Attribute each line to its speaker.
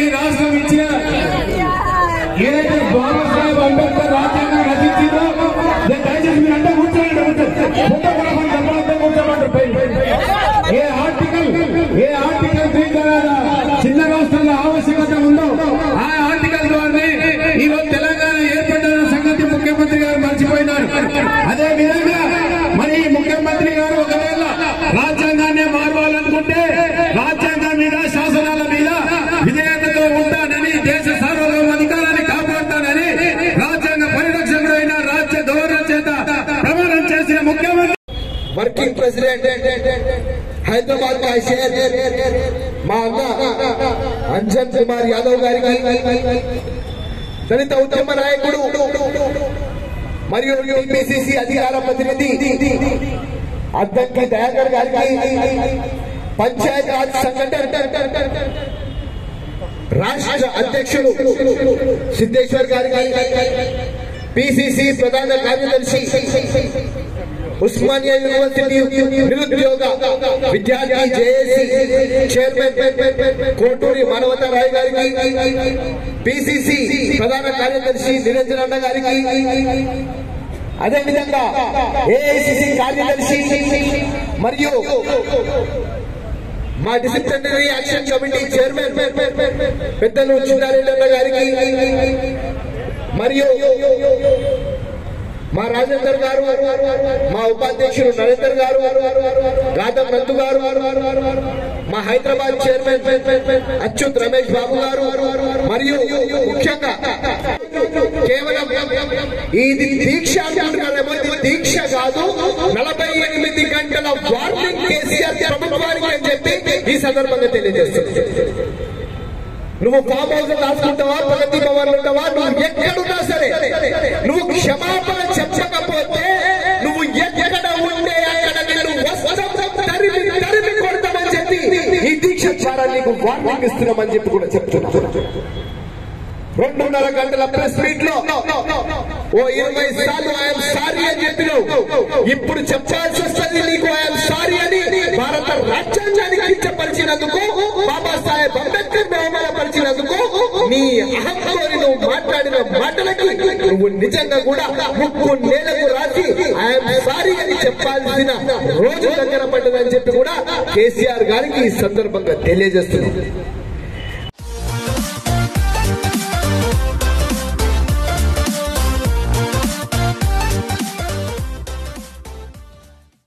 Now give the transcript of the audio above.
Speaker 1: రాష్ట్రం ఇచ్చిన ఏదైతే బాబాసాహెబ్ అంబేద్కర్ రాజ్యాంగం రచించిందో దయచేసి మీరు అంటే కూర్చోండి ఏ ఆర్టికల్ 3 చిన్న రాష్ట్రాల ఆవశ్యకత ఉందో ఆ ఆర్టికల్ ద్వారా ఈరోజు తెలంగాణ ఏర్పడిన సంగతి ముఖ్యమంత్రి గారు మర్చిపోయినారు. అదే విధంగా మరి ముఖ్యమంత్రి గారు ఒకవేళ రాజ్యాంగాన్ని మార్చాలనుకుంటే రాజ్యాంగం మీద శాసనాల మీద విధేయతతో ఉంటానని దేశ సార్వభౌమాధికారాన్ని కాపాడుతానని రాజ్యాంగ పరిరక్షకుడైన రాజ్య గౌరవ చేత ప్రమాణం చేసిన ముఖ్యమంత్రి
Speaker 2: వర్కింగ్ ప్రెసిడెంట్ హైదరాబాద్ का शहर మా అన్న అంజన్ కుమార్ యాదవ్ గారికి దళిత ఉద్యమ నాయకుడు మరియు టీపీసీసీ అధికార ప్రతినిధి అద్దంకి దయాకర్ గారికి పంచాయత్ రాజ్ సంఘటన రాష్ట్ర అధ్యక్షుడు సిద్ధేశ్వర్ గారికి పీసీసీ ప్రధాన కార్యదర్శి ఉస్మానియా యూనివర్సిటీ నిరుద్యోగ విద్యార్థి జేఏసీ చైర్మన్ కోటూరి మానవతా రాయ్ గారికి పీసీసీ ప్రధాన కార్యదర్శి నిరంజన్ అన్న గారికి అదేవిధంగా ఏఐసిసి కార్యదర్శి మరియు మా డిసిప్లినరీ యాక్షన్ కమిటీ చైర్మన్ పెద్దలు చిన్నారెడ్డి అన్న గారికి మరియు మా రాజేందర్ గారు మా ఉపాధ్యక్షుడు నరేందర్ గారు రాధవ్ నందు గారు మా హైదరాబాద్ చైర్మన్ అచ్యుత్ రమేష్ బాబు గారు మరియు ముఖ్యంగా కేవలం ఇది దీక్ష అంటున్నారేమో ఇది దీక్ష కాదు 48 గంటల వార్నింగ్ కేసీఆర్ ప్రభుత్వానికి అని చెప్పి ఈ సందర్భంగా తెలియజేస్తుంది. నువ్వు ఫామ్ హౌస్ రాసుకుంటావా ప్రగతి భవన్ ఉంటావా నువ్వు ఎక్కడున్నా సరే నువ్వు క్షమాపణ చెప్పకపోతే నువ్వు ఎక్కడ ఉంటే అక్కడ నేను తరిమి కొడతామని చెప్పి ఈ దీక్ష ద్వారా నీకు వార్నింగ్ ఇస్తున్నామని చెప్పి కూడా చెప్తున్నా. 2.5 గంటల ప్రెస్ మీట్ లో ఓ 20 సార్లు ఐఎమ్ సారీ అని చెప్పినావు. ఇప్పుడు చెప్పాల్సి వస్తుంది నీకు ఐఎమ్ సారీ అని. భారత రాజ్యాంగాన్ని కించపరిచినందుకు బాబాసాహెబ్ అంబేద్కర్ అవమానపరిచినందుకు నీ అహంకారి నువ్వు మాట్లాడిన మాటలకి నువ్వు నిజంగా కూడా 3 నెలలకు రాసి ఐఎమ్ సారీ అని చెప్పాల్సిన రోజు దగ్గర పడ్డదని చెప్పి కూడా కేసీఆర్ గారికి ఈ సందర్భంగా తెలియజేస్తున్నాం.